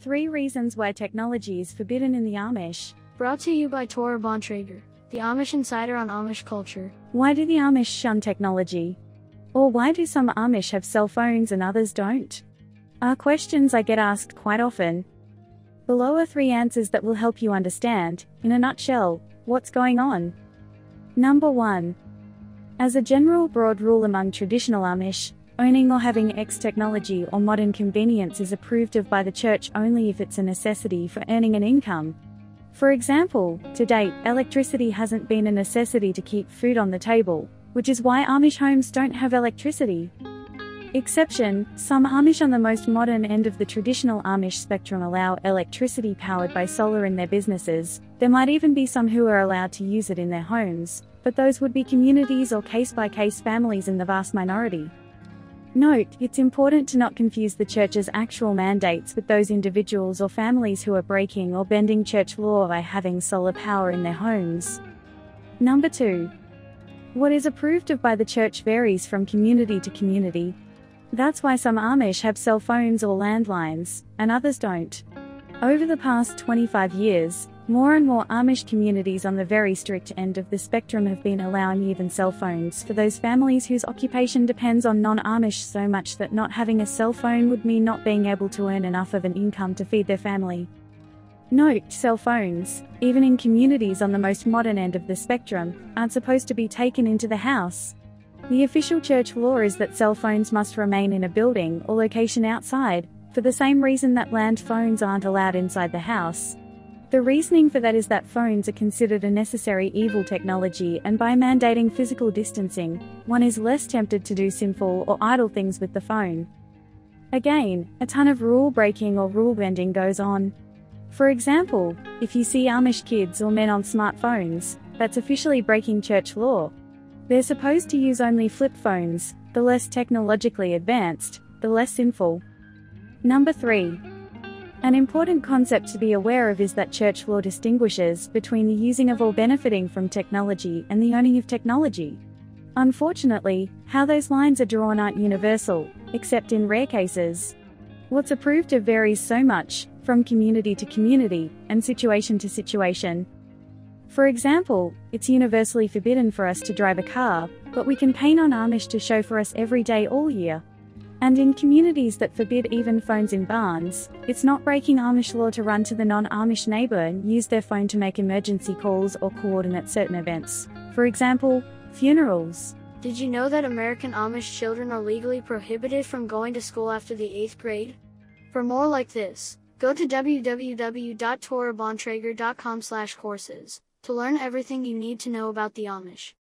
3 reasons why technology is forbidden in the Amish. Brought to you by Tora Bontrager, the Amish insider on Amish culture. Why do the Amish shun technology? Or why do some Amish have cell phones and others don't? Are questions I get asked quite often. Below are 3 answers that will help you understand, in a nutshell, what's going on. Number 1. As a general broad rule among traditional Amish, owning or having X technology or modern convenience is approved of by the church only if it's a necessity for earning an income. For example, to date, electricity hasn't been a necessity to keep food on the table, which is why Amish homes don't have electricity. Exception, some Amish on the most modern end of the traditional Amish spectrum allow electricity powered by solar in their businesses. There might even be some who are allowed to use it in their homes, but those would be communities or case-by-case families in the vast minority. Note, it's important to not confuse the church's actual mandates with those individuals or families who are breaking or bending church law by having solar power in their homes. Number 2. What is approved of by the church varies from community to community. That's why some Amish have cell phones or landlines, and others don't. Over the past 25 years, more and more Amish communities on the very strict end of the spectrum have been allowing even cell phones for those families whose occupation depends on non-Amish so much that not having a cell phone would mean not being able to earn enough of an income to feed their family. Note, cell phones, even in communities on the most modern end of the spectrum, aren't supposed to be taken into the house. The official church law is that cell phones must remain in a building or location outside, for the same reason that land phones aren't allowed inside the house. The reasoning for that is that phones are considered a necessary evil technology, and by mandating physical distancing, one is less tempted to do sinful or idle things with the phone. Again, a ton of rule breaking or rule bending goes on. For example, if you see Amish kids or men on smartphones, that's officially breaking church law. They're supposed to use only flip phones. The less technologically advanced, the less sinful. Number 3. An important concept to be aware of is that church law distinguishes between the using of or benefiting from technology and the owning of technology. Unfortunately, how those lines are drawn aren't universal, except in rare cases. What's approved of varies so much, from community to community, and situation to situation. For example, it's universally forbidden for us to drive a car, but we can paint on Amish to show for us every day all year. And in communities that forbid even phones in barns, it's not breaking Amish law to run to the non-Amish neighbor and use their phone to make emergency calls or coordinate certain events. For example, funerals. Did you know that American Amish children are legally prohibited from going to school after the 8th grade? For more like this, go to www.torabontrager.com/courses to learn everything you need to know about the Amish.